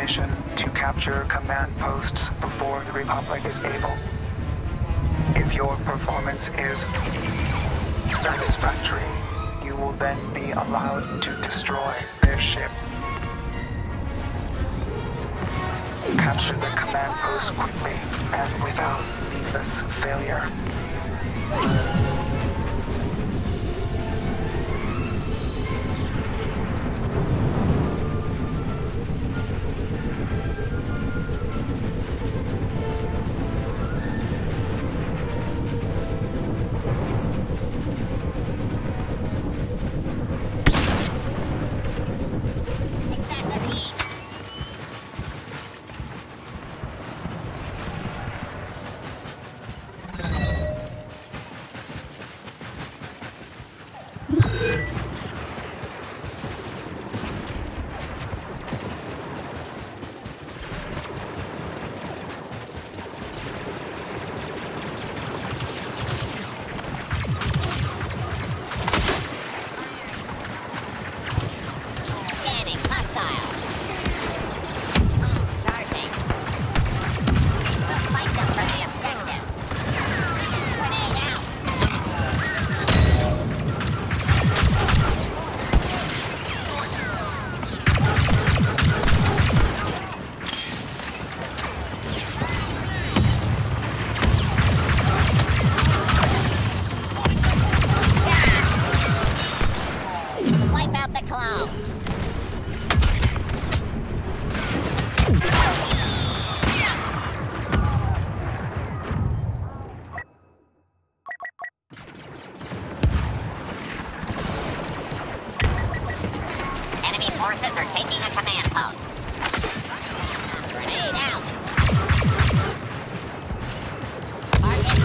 mission to capture command posts before the Republic is able. If your performance is satisfactory, you will then be allowed to destroy their ship. Capture the command post quickly and without needless failure. Forces are taking a command post. Grenade out. Target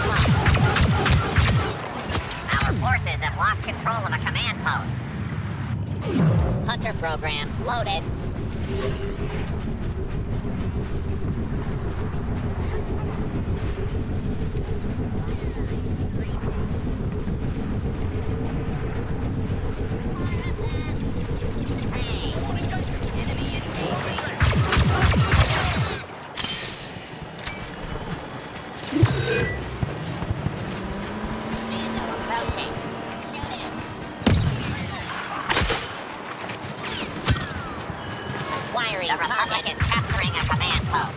locked. Our forces have lost control of a command post. Hunter programs loaded. The Republic is capturing a command post.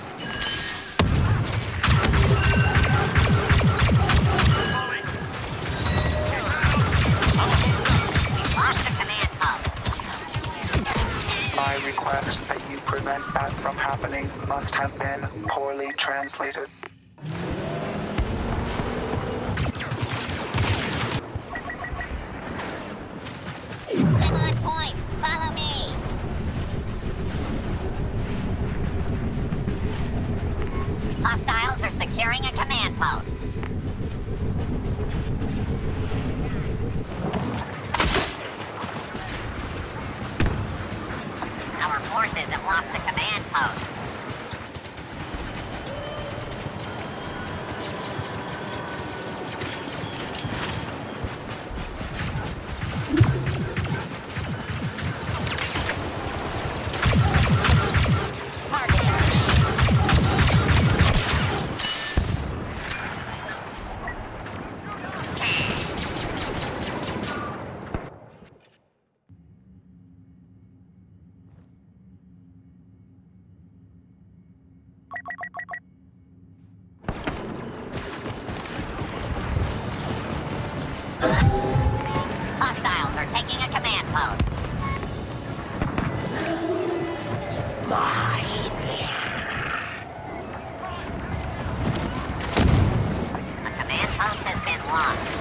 Lost the command post. My request that you prevent that from happening must have been poorly translated. I'm on point. Follow me. Hostiles are securing a command post. Our forces have lost the command post. Hostiles are taking a command post. A command post has been lost.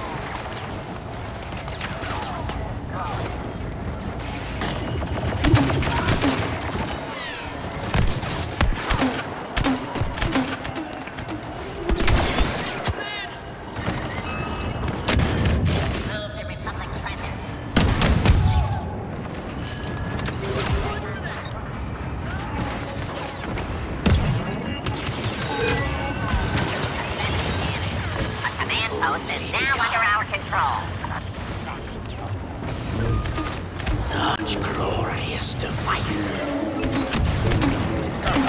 Post is now under our control. Such glorious device.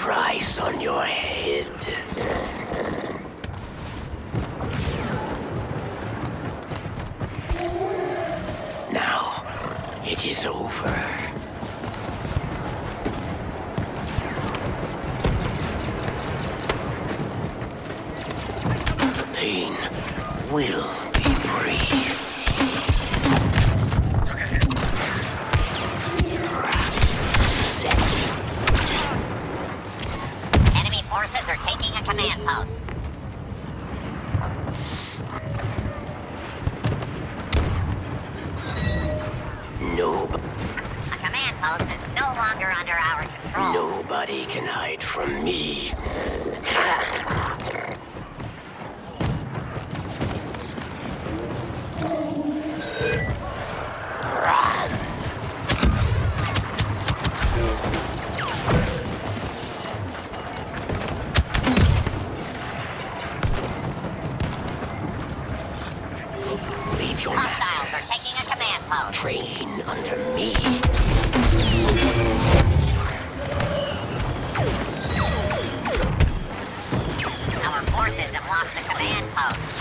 price on your head. Now, it is over. The pain will be brief. Set. Enemy forces are taking a command post. A command post is no longer under our control. Nobody can hide from me. Leave your Hostiles are masters. taking a command post. Train under me. Our forces have lost the command post.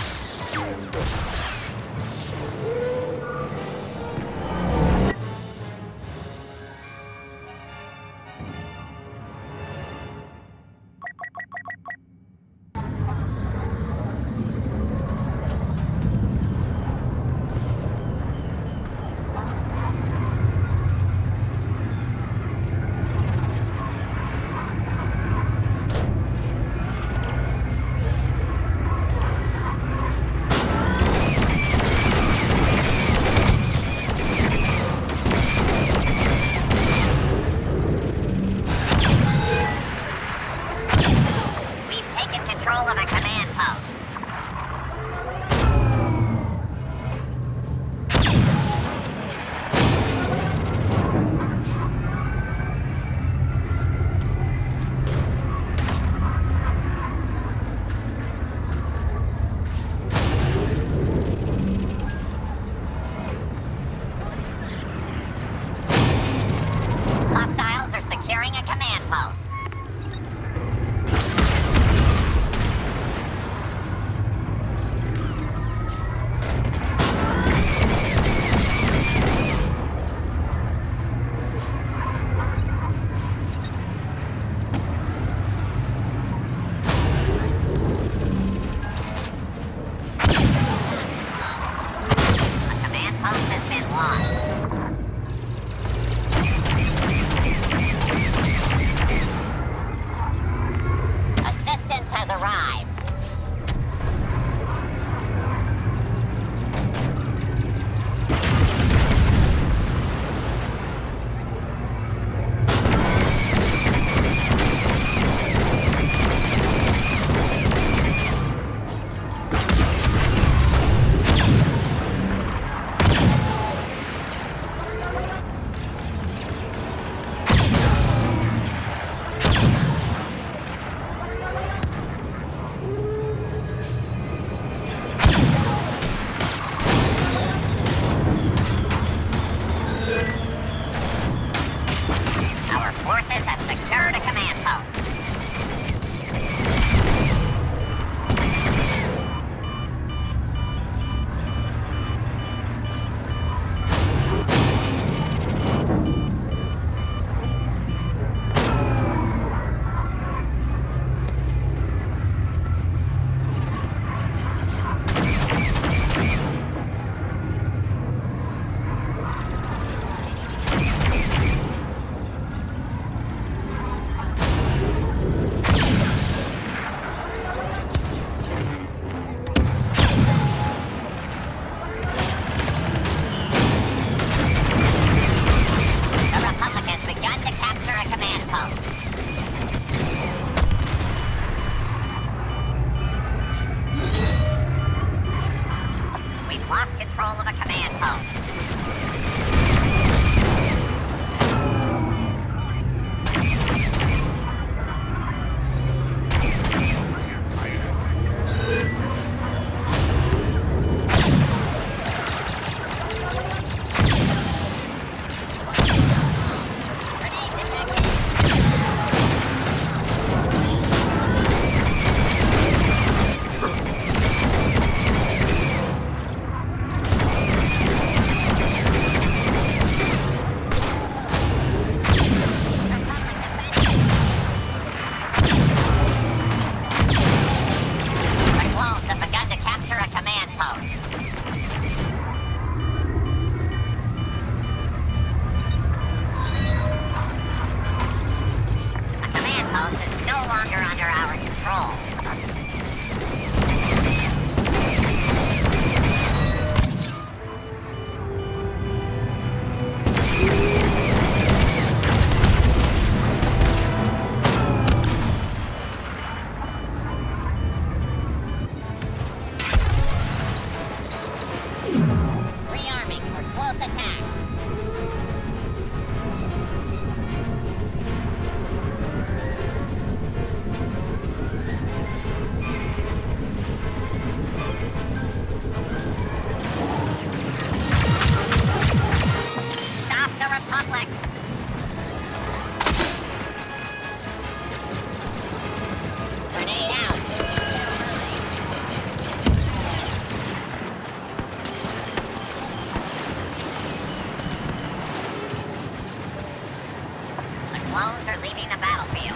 Clones are leaving the battlefield.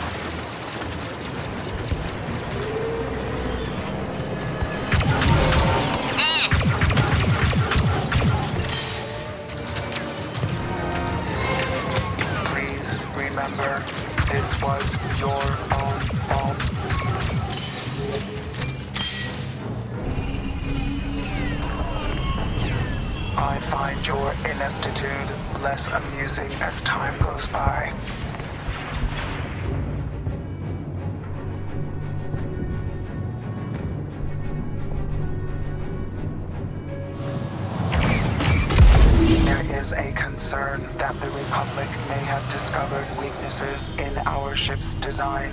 Please remember, this was your own fault. I find your ineptitude less amusing as time goes by. There is a concern that the Republic may have discovered weaknesses in our ship's design.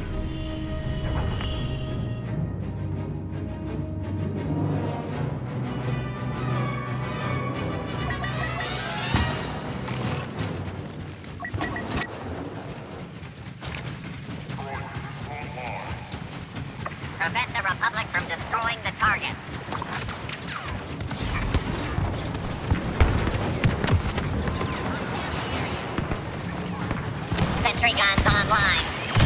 Prevent the Republic from destroying the target. Sentry guns online.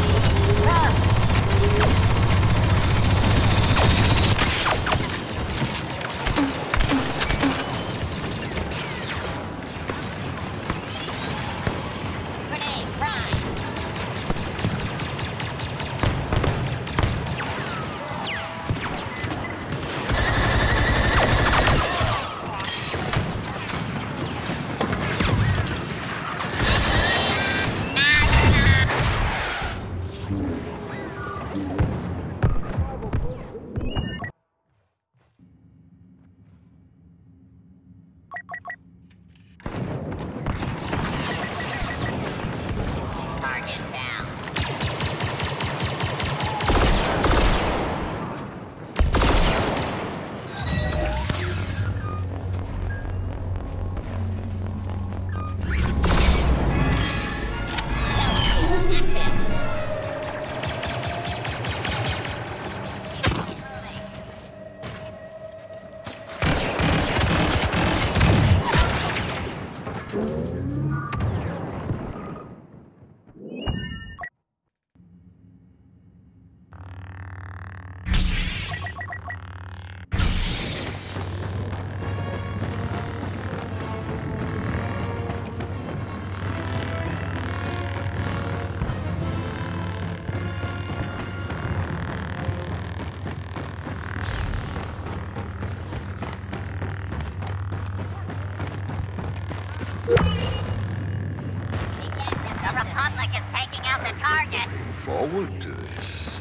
Grenade prime. Target down. The Republic is taking out the target. Forward to this.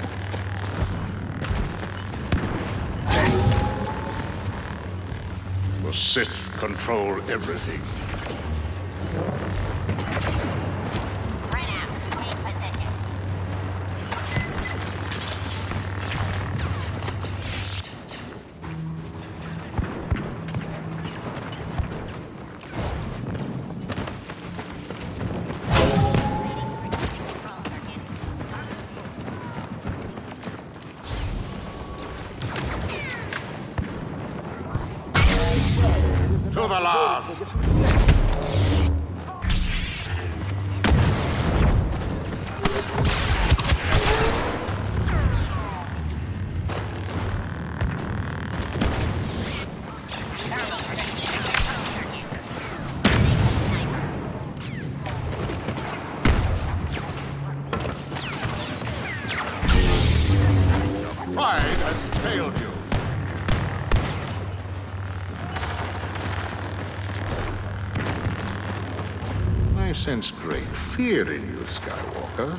The Sith control everything. Spread out. Take position. To the last! Pride has failed you. I sense great fear in you, Skywalker.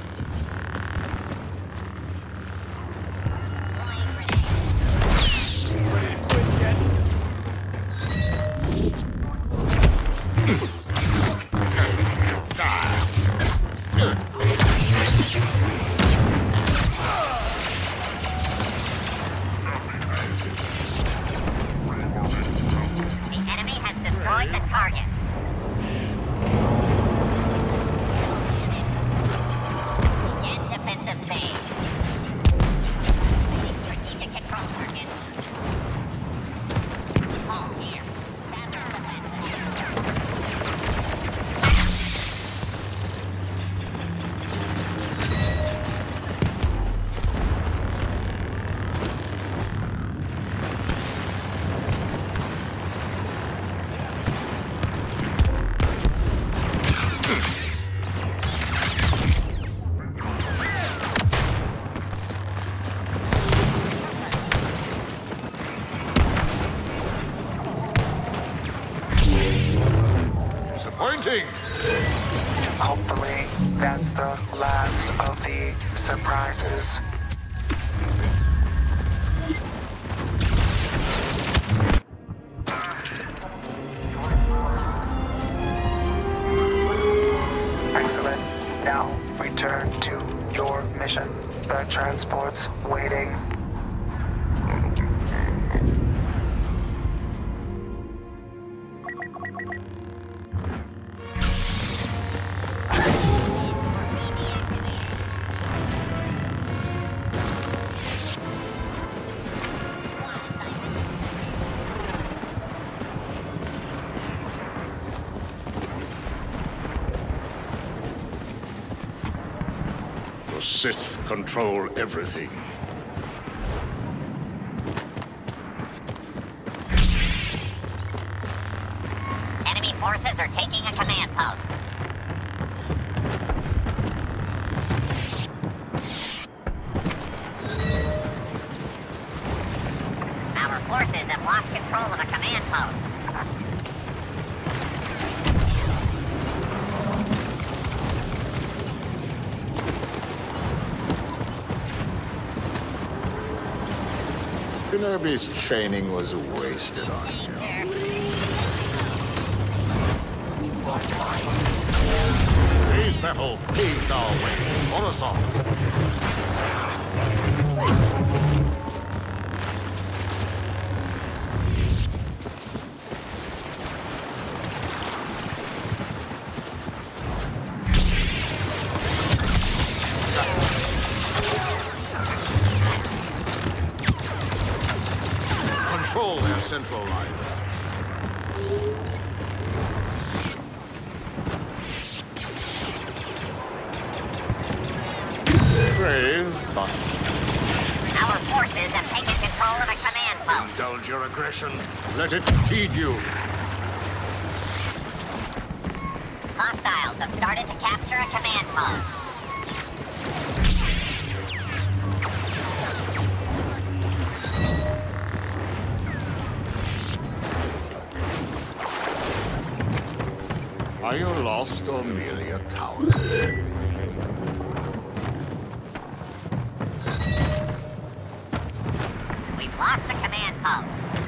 The enemy has destroyed the target. Begin Hopefully, that's the last of the surprises. Excellent. Now return to your mission. The transport's waiting. The Sith control everything. Enemy forces are taking a command post. Our forces have lost control of a command post. Kenobi's training was wasted on him. Today's battle paves our way. On assault. Control their central line. Brave, but Our forces have taken control of a command post. indulge your aggression. Let it feed you. Hostiles have started to capture a command post. Are you lost or merely a coward? We've lost the command post.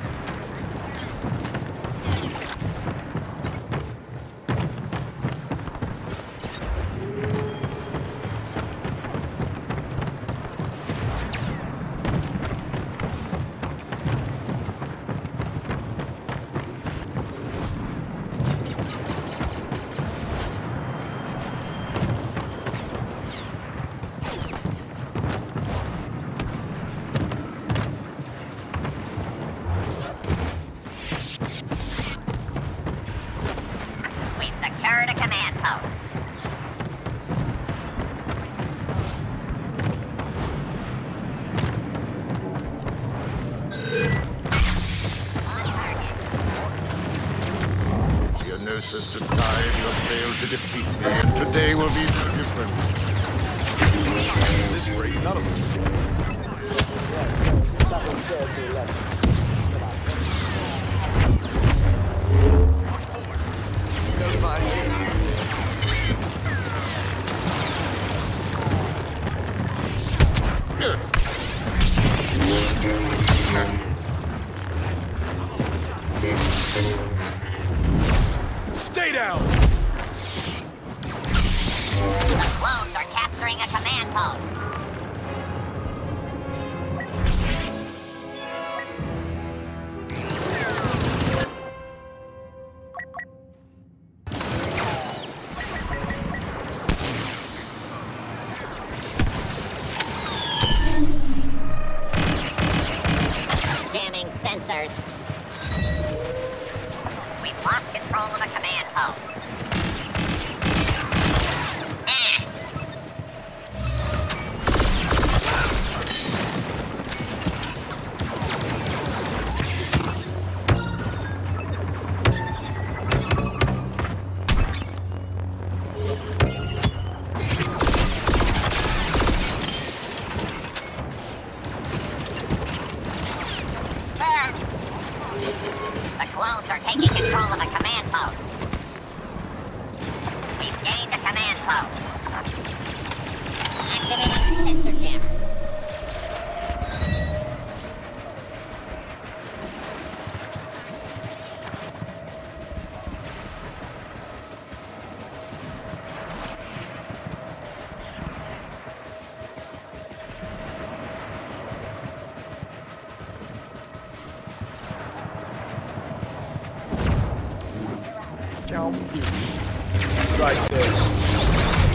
We've secured a command post. Geonosis to die, you have failed to defeat me, and today will be no different. This rate, none of us. Stay down! The clones are capturing a command post. Jamming sensors. We've lost control of a command post. I say.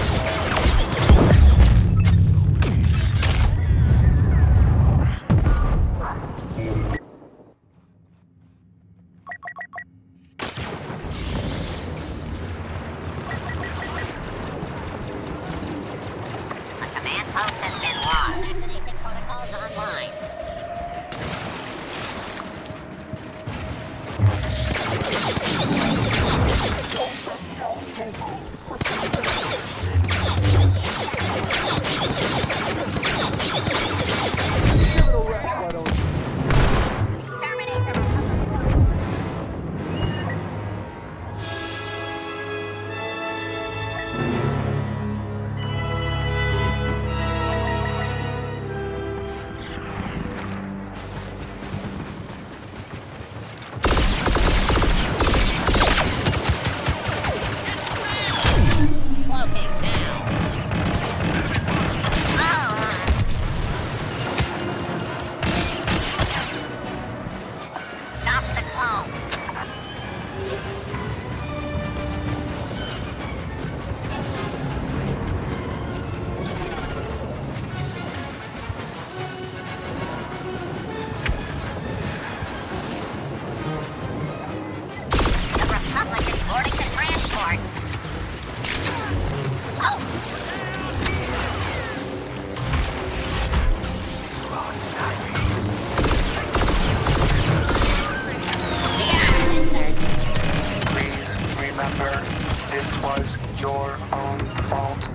This was your own fault.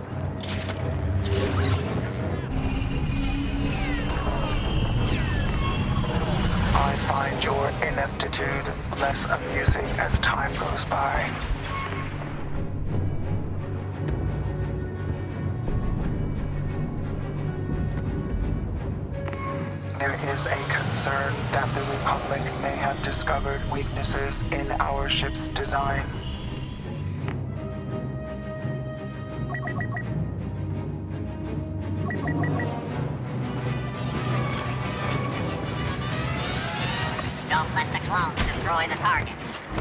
I find your ineptitude less amusing as time goes by. There is a concern that the Republic may have discovered weaknesses in our ship's design. Don't let the clones destroy the target.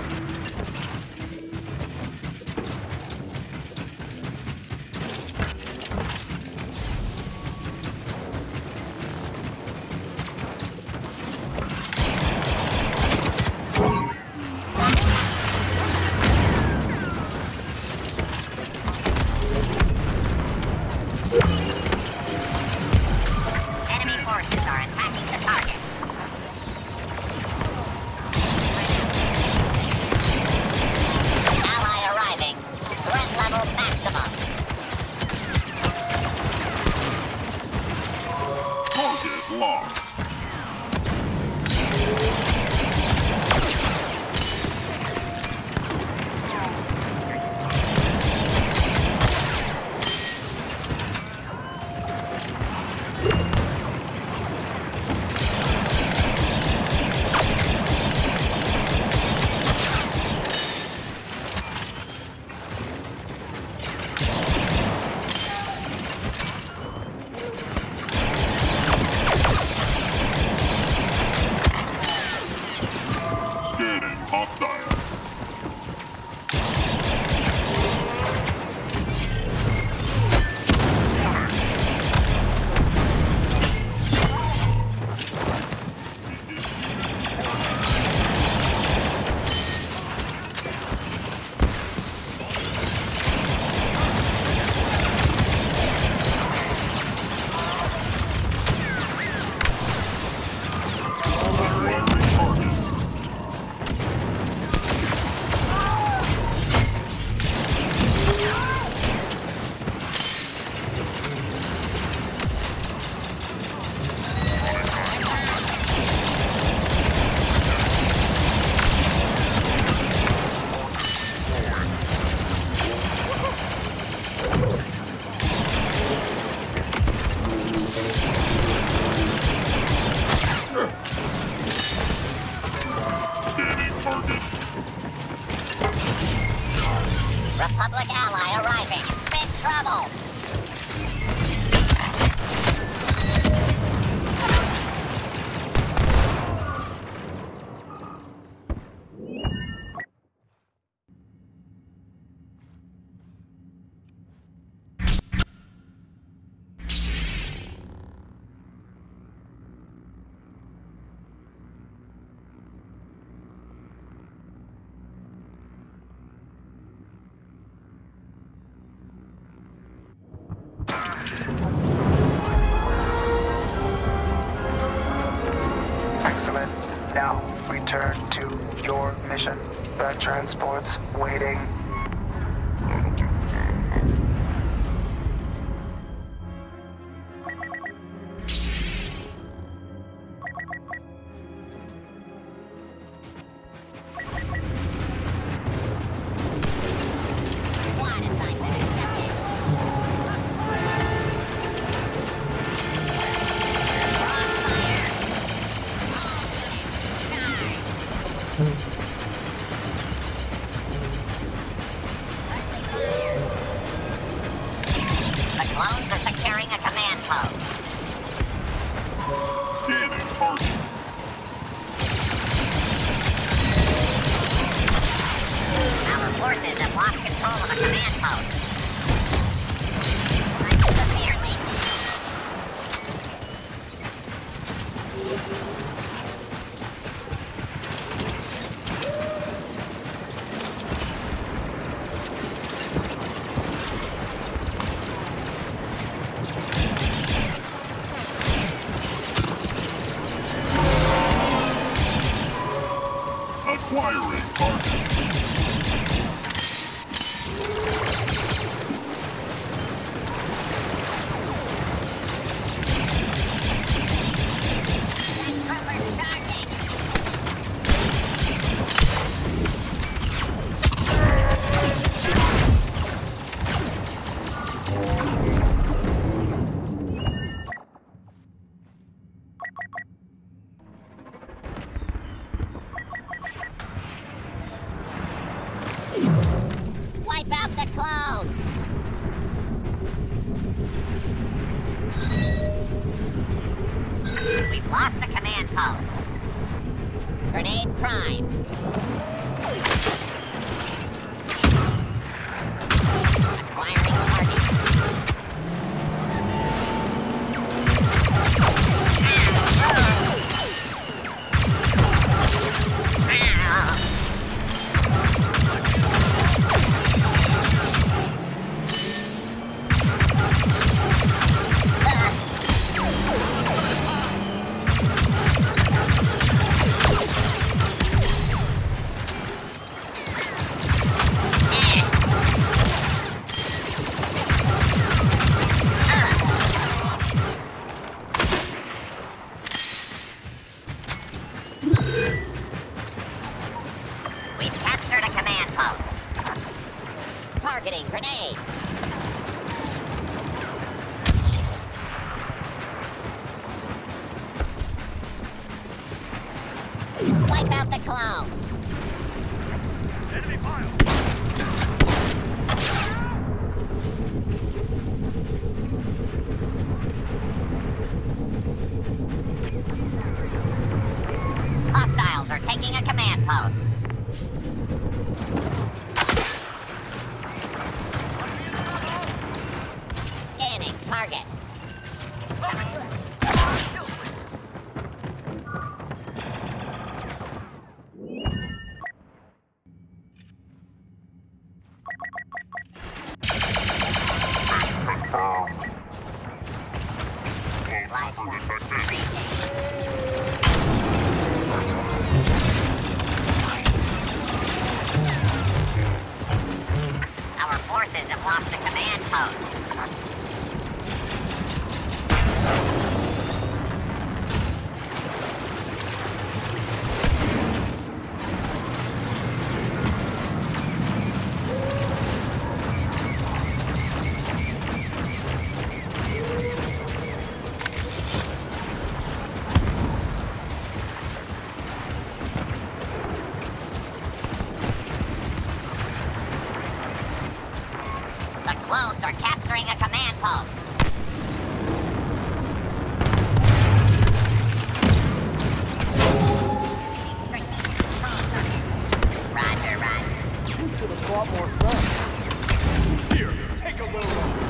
Enemy forces are attacking the target. Ally arriving. Threat level maximum. Target locked. Scanning hostile. Scanning target. Republic ally arriving. Big trouble. return to your mission. The transport's waiting. The clones are securing a command post. Scanning target. Our forces have lost control of a command post. I'm severely. Acquiring target. Wipe out the clones! We've lost the command post. Grenade prime. Acquiring target. We've captured a command post. Targeting grenade. Wipe out the clones. Enemy pile. Hostiles are taking a command post. Scanning target. Our forces have lost the command post. The clones are capturing a command post. Roger, roger. Here, take a load.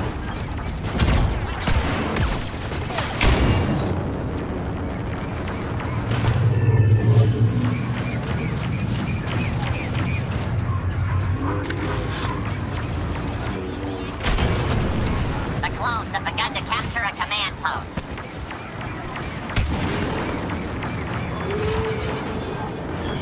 The clones have begun to capture a command post.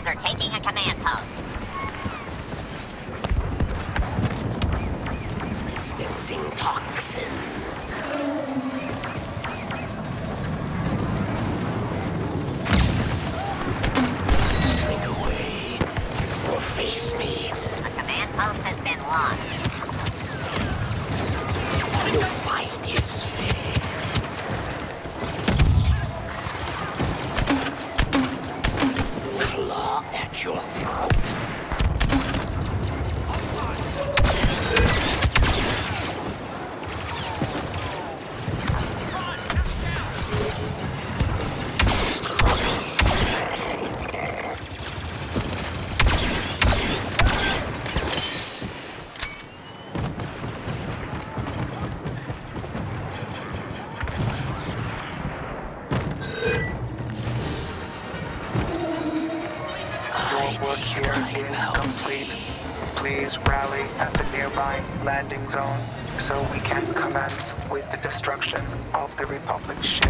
are taking a command post. Dispensing toxins. Slink away or face me. A command post has been launched. No fight is fair. Claw at your throat. Work here is complete. Please rally at the nearby landing zone so we can commence with the destruction of the Republic ship.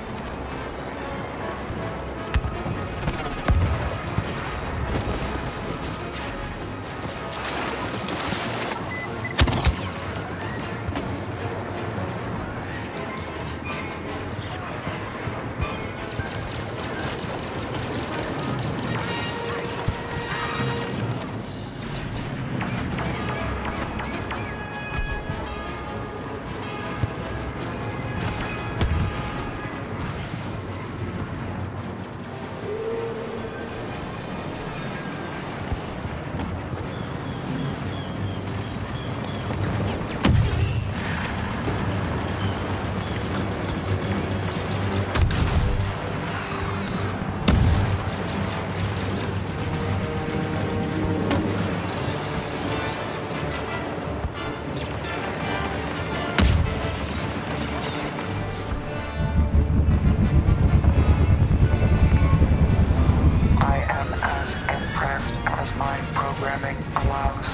As my programming allows.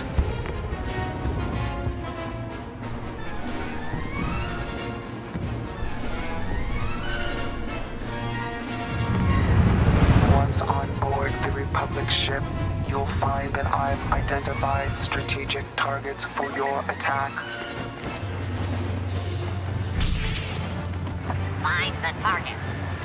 Once on board the Republic ship, you'll find that I've identified strategic targets for your attack. Find the target.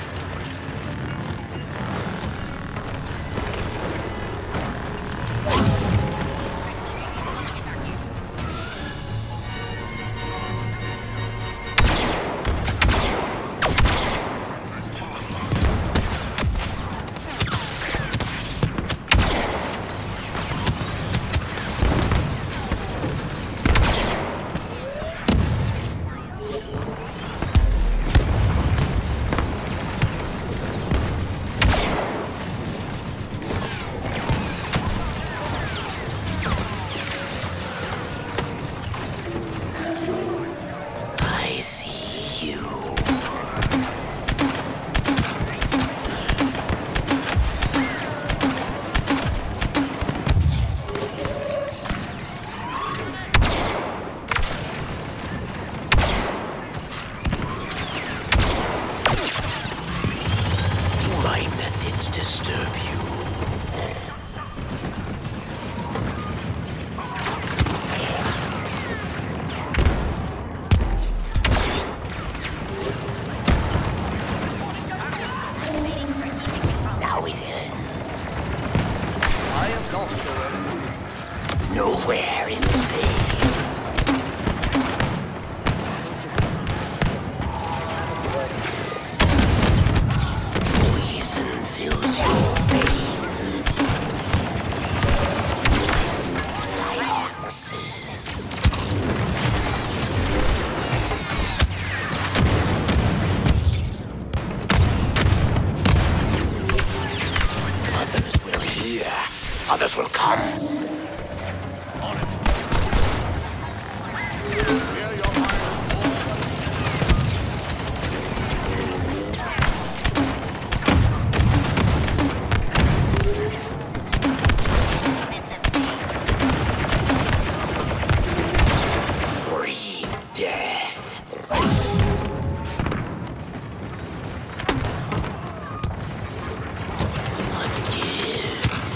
Disturb you. Now it ends. I am not sure. Nowhere is safe. Poison fills your veins. Toxins. Others will hear. Others will come. Ungive.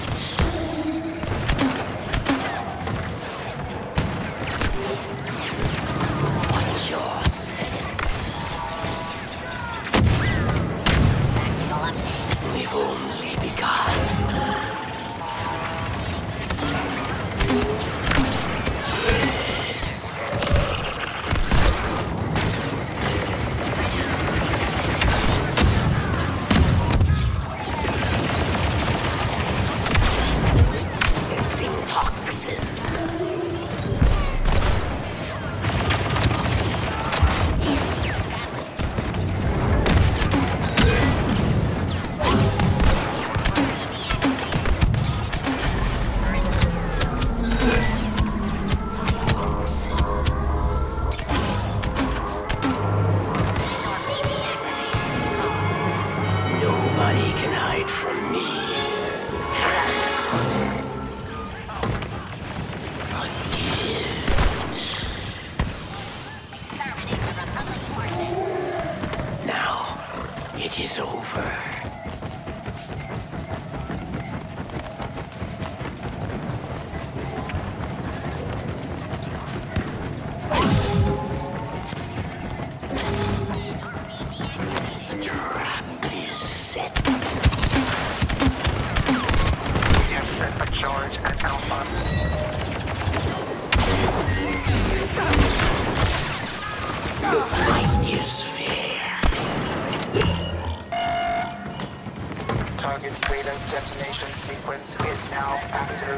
Yes. Dispensing toxins. Nobody can hide from me. A gift. Terminate the Republic forces. Now, it is over. The trap is set. We have set a charge at Alpha. The fight is fair. Target Beta detonation sequence is now active.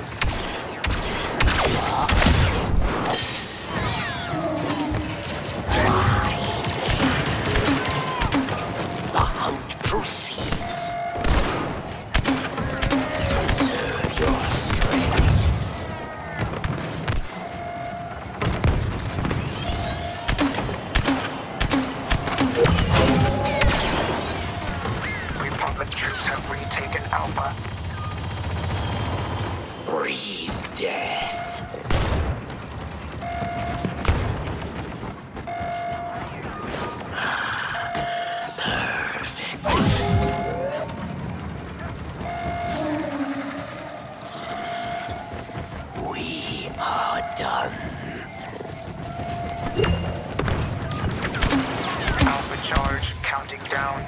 The hunt proceeds. Conserve your strength. Republic troops have retaken Alpha. Breathe death. Perfect. We are done. Alpha charge counting down.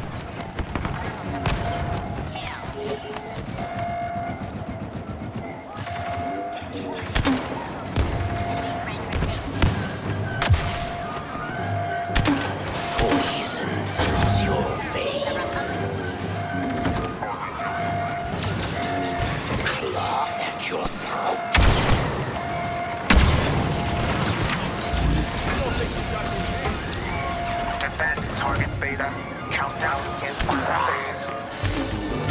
Poison fills your veins. Claw at your throat. Defend target Beta. Countdown in final phase.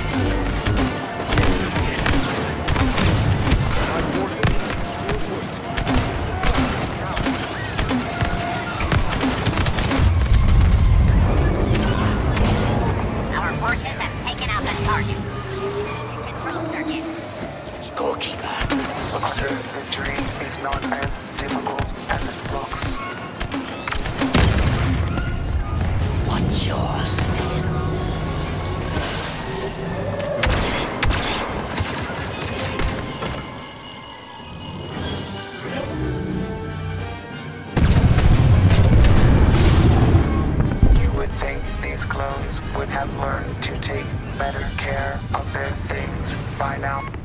Our forces have taken out the target. Control circuit. Scorekeeper, observe. Victory is not as difficult as it looks. Watch your step. You would think these clones would have learned to take better care of their things by now.